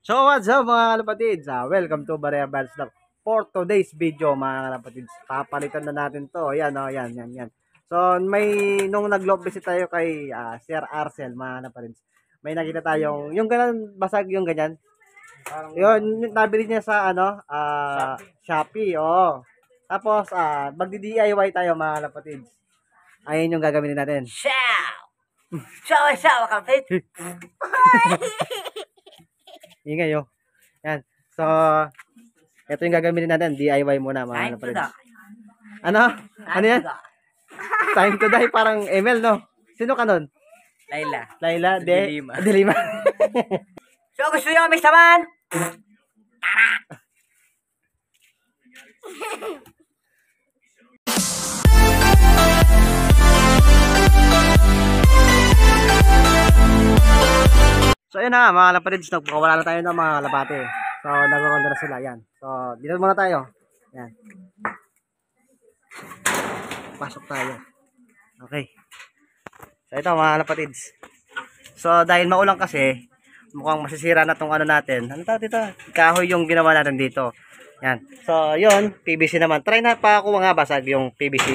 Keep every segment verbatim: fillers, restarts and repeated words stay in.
So what's up mga kalapatids? Ah, welcome to Barrier Bands Vlog. For today's video mga kalapatids, papalitan na natin to. Ayan o, oh, yan, yan, yan. So may, nung nag-love visit tayo kay uh, Sir Arcel mga kalapatids, may nakita tayong, yung ganyan, basag yung ganyan. Yun, nabili niya sa ano, uh, Shopee. Shopee, oo. Tapos, ah, magdi-D I Y tayo mga kalapatids. Ayun yung gagawin natin. Ciao! Ciao, ciao, kapit! Ingay oh. Yan. So, ito yung gagamitin natin. D I Y muna mga kalapatids. Ano? Ano yan? Time to die. Parang M L, no? Sino ka nun? Laila. Laila de Dilima. Dilima. So, gusto nyo kami saman? Tara! So, yun na mga kalapatids. Nagpakawala na tayo ng mga kalapate. So, nagkakonda na sila. Yan. So, dito muna tayo. Yan. Pasok tayo. Okay. So, ito mga kalapatids. So, dahil maulang kasi, mukhang masisira na tong ano natin. Ano tawag dito? Kahoy yung ginawa natin dito. Yan. So, yun. P V C naman. Try na pa ako mga basag yung P V C.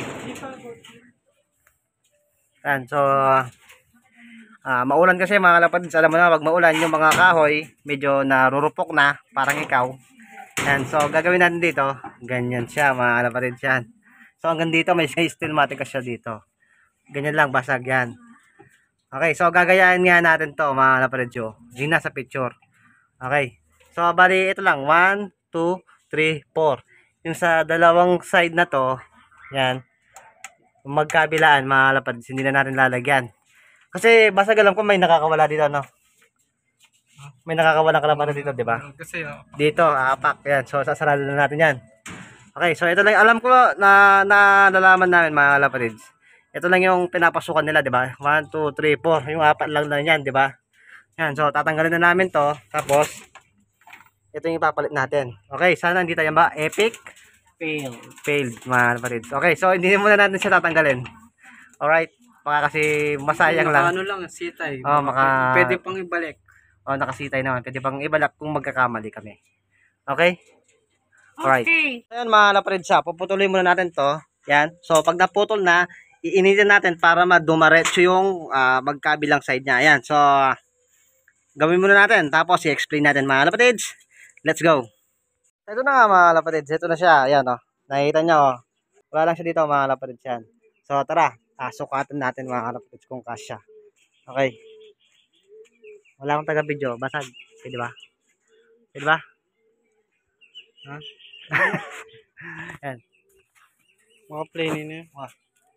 Yan. So, Ah, maulan kasi mga kalapatids, alam mo na pag maulan yung mga kahoy, medyo narurupok na, parang ikaw. Yan, so gagawin natin dito, ganyan siya mga kalapatids yan. So hanggang dito may stillmatic siya dito. Ganyan lang, basag yan. Okay, so gagayahin nga natin to mga kalapatids yun. Yung nasa picture. Okay, so bali ito lang, one, two, three, four. Yung sa dalawang side na to, yan, magkabilaan mga kalapatids, hindi na natin lalagyan. Kasi basag alam ko may nakakawala dito, no? May nakakawala kalapate dito, di ba? Kasi oh. Dito, apak. Yan. So, sasarado na natin yan. Okay, so ito lang. Alam ko na nalalaman namin mga kalapatids. Ito lang yung pinapasukan nila, di ba? one, two, three, four. Yung apat lang na yan, di ba? Yan. So, tatanggalin na namin to. Tapos, ito yung ipapalit natin. Okay, sana hindi tayo ba? Epic? Fail. Failed, mga kalapatids. Okay, so hindi muna natin siya tatanggalin. Alright. Baka kasi masayang lang. Ano lang, sitay. Oh, maka... Pwede pang ibalik. Oh, nakasitay naman. Pwede pang ibalak kung magkakamali kami. Okay? Alright. Okay. Ayan mga kalapatids, puputuloy muna natin to. Yan. So, pag naputol na, iinitin natin para madumaretso yung uh, magkabilang side niya. Ayan. So, gawin muna natin. Tapos, i-explain natin mga kalapatids. Let's go. Ito na nga mga kalapatids. Ito na siya. Ayan o. Oh. Nakikita nyo o. Oh. Wala lang siya dito mga kalapatids yan. So, tara. Ah, sukatan natin mga kalapatids kung kasya. Okay. Wala akong taga-video. Basag. Pwede ba? Pwede ba? Ha? Yan. Mga plane niya. Wow.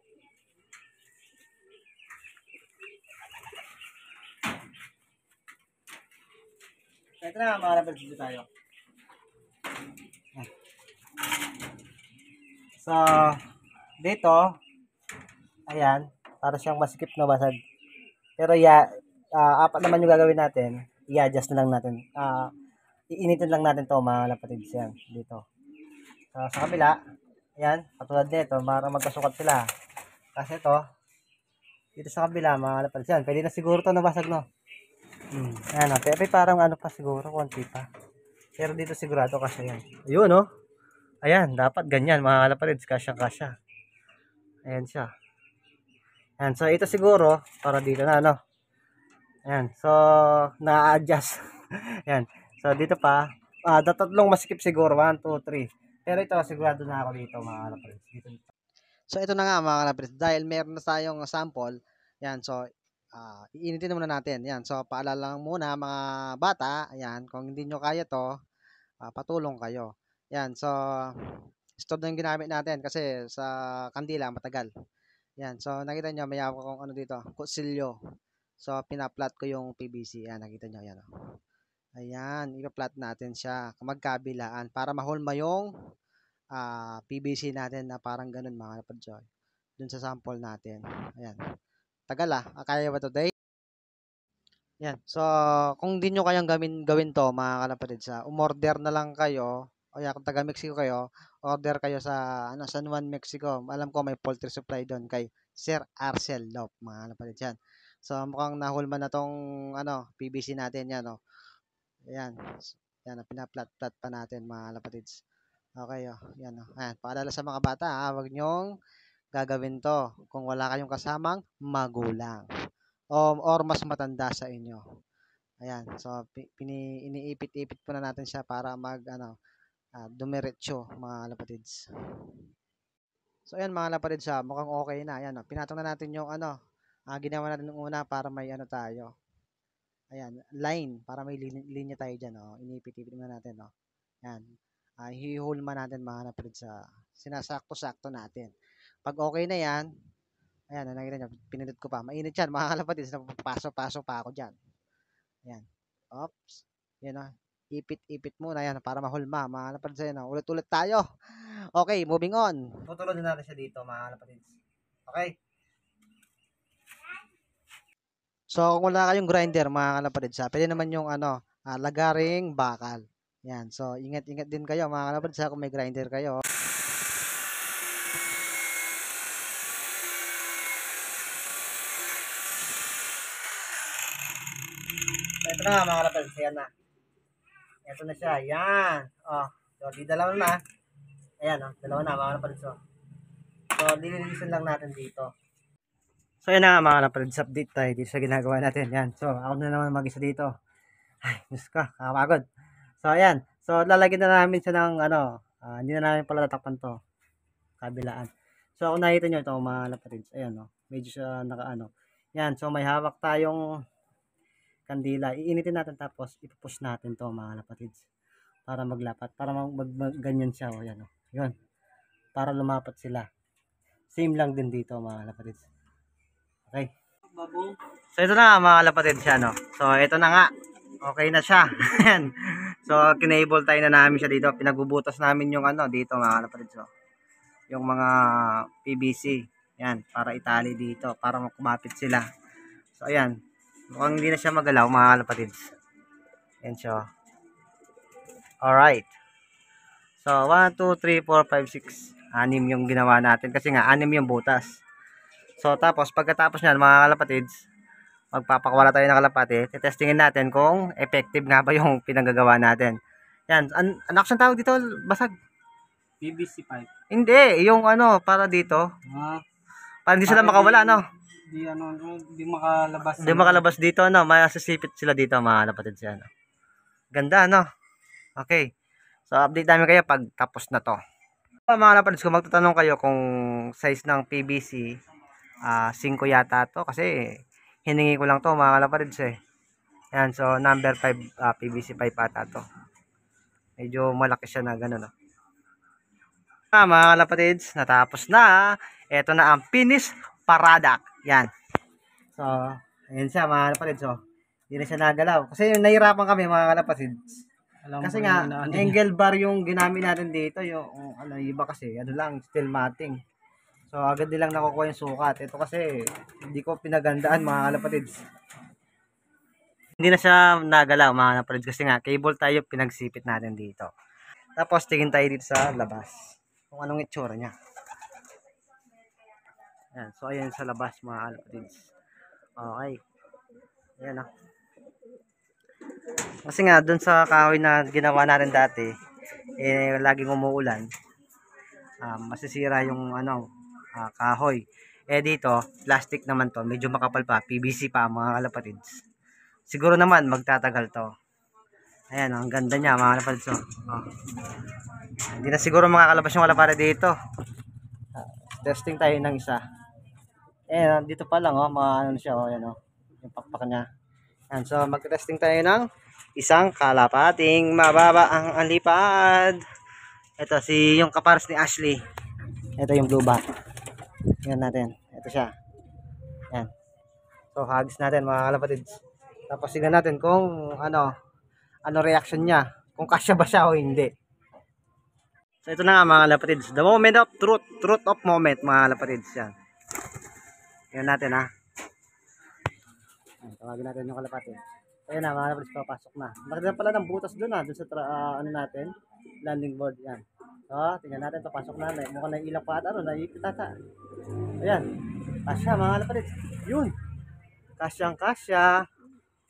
Ito na mga kalapatids. Dito tayo. So, dito, ayan, para siyang masikip na basag. Pero ya, uh, apat naman yung gagawin natin. I-adjust na lang natin. Uh, iinitin lang natin to mga kalapatids yan. Dito. So, sa kabila, ayan, katulad nito, para magkasukat sila. Kasi ito, dito sa kabila, mga kalapatids yan. Pwede na siguro to nabasag, no? Hmm. Ayan, no? Pero parang ano pa siguro, konti pa. Pero dito sigurado kasi yan. Ayun, no? Ayan, dapat ganyan, mga kalapatids. Kasya-kasya. Ayan siya. Ayan, so ito siguro, para dito na, no? Ayan, so, na-adjust. Ayan, so dito pa, ah, tatlong maskip siguro, one, two, three. Pero ito, sigurado na ako dito, mga kalapatids. Dito, dito. So, ito na nga, mga kalapatids. Dahil meron na tayong sample, ayan, so, uh, iinitin na muna natin. Ayan, so, paalala lang muna, mga bata, ayan, kung hindi nyo kaya to, uh, patulong kayo. Ayan, so, stove na yung ginamit natin kasi sa kandila, matagal. Yan, so nakita nyo, may ako kung ano dito, kutsilyo. So, pinaplat ko yung P V C. Yan, nakita nyo, yan. Ayan, ipaplat natin siya, magkabilaan, para mahulma yung uh, P V C natin na parang ganun, mga kalapatids. Dun sa sample natin. Ayan. Tagal ah, kaya ba today? Yan, so, kung di nyo kayang gawin, gawin to, mga kalapatids, umorder na lang kayo. O yan, kung taga Mexico kayo, order kayo sa ano, San Juan, Mexico. Alam ko may poultry supply doon kay Sir Arcel Lop, mga kalapatids yan. So mukhang nahulma na tong ano, P V C natin yan, no. Ayan. Yan, pinaplat-plat pa natin mga kalapatids. Okay, oh. Yan, oh. Ayan, paalala sa mga bata, ha, huwag nyong gagawin to kung wala kayong kasamang magulang o or mas matanda sa inyo. Ayan, so pini, iniipit-ipit po na natin siya para mag ano, uh, dumiretso mga kalapatids. So ayan mga kalapatids, ha, mukhang okay na. Ayan, oh. Pinatong na natin yung ano, uh, ginawa natin ng una para may ano tayo. Ayan, line para may linya, linya tayo diyan, oh. Inipit-ipit na natin, oh. Ayan. Uh, hihulma natin mga kalapatids sa sinasakto-sakto natin. Pag okay na 'yan, ayan, nakikita niyo, pinindot ko pa. Mainit 'yan mga kalapatids, napapasok-pasok pa ako diyan. Ayan. Oops. Yan, oh. Ipit-ipit muna yan para mahulma mga kalapatids. Ayan, oh. Ulit-ulit tayo. Okay, moving on. Tutulungan natin siya dito mga kalapatids. Okay. So, kung wala kayong grinder mga kalapatids, ha, pwede naman yung ano, uh, lagaring bakal. Yan. So, ingat-ingat din kayo mga kalapatids, ha, kung may grinder kayo. Ito na nga mga kalapatids, ayan na. Ito na siya, ayan. Oh, so, di dalawa na. Ayan, oh, dalawa na mga kalapatids. Oh. So, dililisan lang natin dito. So, ayan na nga mga kalapatids, update tayo dito sa ginagawa natin. Yan. So, ako na naman mag-isa dito. Ay, Diyos ka, kakapagod. So, ayan. So, lalagyan na namin siya ng, ano, uh, hindi na namin pala tatakpan to. Kabilaan. So, kung nakita nyo ito, mga kalapatids, ayan, oh, medyo siya naka-ano. Yan. So, may hawak tayong kandila. Iinitin natin tapos ipupush natin to mga kalapatids. Para maglapat. Para mag, mag, mag ganyan siya, oh, yan, oh. Yun. Para lumapat sila. Same lang din dito, mga kalapatids. Okay. So, ito na nga mga kalapatids siya, no. So, ito na nga. Okay na siya. So, kinable tayo na namin siya dito. Pinagbubutas namin yung ano dito mga kalapatids. So, yung mga P V C. Yan, para itali dito. Para kumapit sila. So, ayan. Mukhang hindi na siya magalaw mga kalapatids. Yan siya. Alright. So, one, two, three, four, five, six. Anim yung ginawa natin. Kasi nga, anim yung butas. So, tapos, pagkatapos nyan mga kalapatids, magpapakwala tayo ng kalapate, testingin natin kung effective nga ba yung pinagagawa natin. Yan, an anak siyang tawag dito, basag. P V C pipe. Hindi, yung ano, para dito. Ah, para hindi sila makawala, no? Di ano, di makalabas. Hindi makalabas dito, no? Masasipit sila dito, mga kalapatids yan. Ganda, no? Okay. So, update namin kayo pag tapos na to. So, mga kalapatids, kung magtatanong kayo kung size ng P V C, uh, five yata to, kasi hiningi ko lang to mga kalapatids eh. Yan, so number five, uh, P V C pipe ata to. Medyo malaki siya na gano'n. No? Ah, mga kalapatids, natapos na. Ito na ang finish product. Yan. So, ayan siya mga kalapatids. So, hindi na siya nagalaw. Kasi yung nahirapan kami mga kalapatids. Alam kasi nga, angle bar yung ginamit natin dito. Yung, ano, iba kasi, ano lang, steel matting. So, agad nilang nakukuha yung sukat. Ito kasi, hindi ko pinagandaan mga kalapatids. Hindi na siya nagalaw mga kalapatids kasi nga, cable tayo pinagsipit natin dito. Tapos, tingin tayo dito sa labas. Kung anong itsura niya. Ayan. So, ayan sa labas mga kalapatids. Okay. Ayan ah. Kasi nga, dun sa kahoy na ginawa natin dati, eh, laging umuulan. Um, masisira yung ano, Uh, kahoy. Eh dito, plastic naman to. Medyo makapal pa. P V C pa mga kalapatids. Siguro naman magtatagal to. Ayan, ang ganda niya mga kalapatids. Oh. Oh. Hindi na siguro makakalabas yung kalapate dito. Uh, testing tayo ng isa. Ayan, dito pa lang oh. Mga ano siya. Oh, ayan, oh. Yung pakpak niya. Ayan, so mag-testing tayo ng isang kalapating mababa ang alipad. Ito si yung kapares ni Ashley. Ito yung blue bat. Tingnan natin. Ito siya. Yan. So, hagis natin mga kalapatids. Tapos tingnan natin kung ano, ano reaction niya. Kung kasya ba siya o hindi. So, ito na nga mga kalapatids. The moment of truth. Truth of moment mga kalapatids. Yan. Tingnan natin ha. Yan, tawagin natin yung kalapati. Ayan na mga kalapatids, papasok na. Nakita pala ng butas doon ha. Doon sa uh, ano natin. Landing board. Yan. So, tingnan natin, papasok na. Mukhang naiilang pa ata. Ano, naiipit ata. Ayan. Kasya, mga kalapatids. Yun. Kasyang kasya.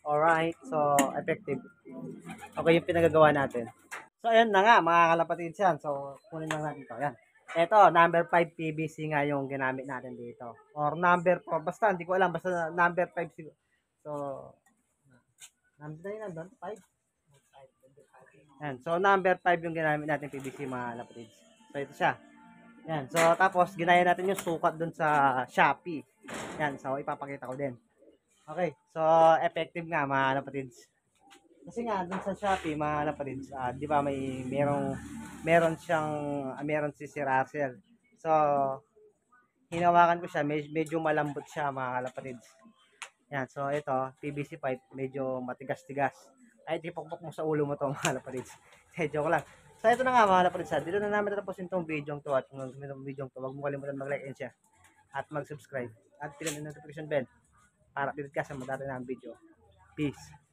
Alright, so effective. Okay yung pinagagawa natin. So ayan na nga mga kalapatid yan. So kunin lang natin ito. Ayan. Ito, number five P V C nga yung ginamit natin dito. Or number four. Basta hindi ko alam. Basta number five siguro. So, number na yun nandun? five? Ayan. So number five yung ginamit natin P V C mga kalapatid. So ito siya. Ayan. So tapos ginaya natin yung sukat dun sa Shopee. Ayan. So ipapakita ko din. Okay, so effective nga mga kapatids. Kasi nga dun sa Shopee mga kapatids, ah, 'di ba may merong meron siyang ah, meron si Sir Russell. So hinawakan ko siya, med- medyo malambot siya mga kapatids. Yan, so ito, P V C pipe, medyo matigas-tigas. Ay, ipokpok mo sa ulo mo to mga kapatids. Eh, joke lang. So ito na nga mga kapatids, ah, dito na namin tatapusin tong video to at kung gusto mo itong video to, huwag mo kalimutan mag-like and share at mag-subscribe at pindutin ang notification bell para pilit ka sa madami ng video. Peace.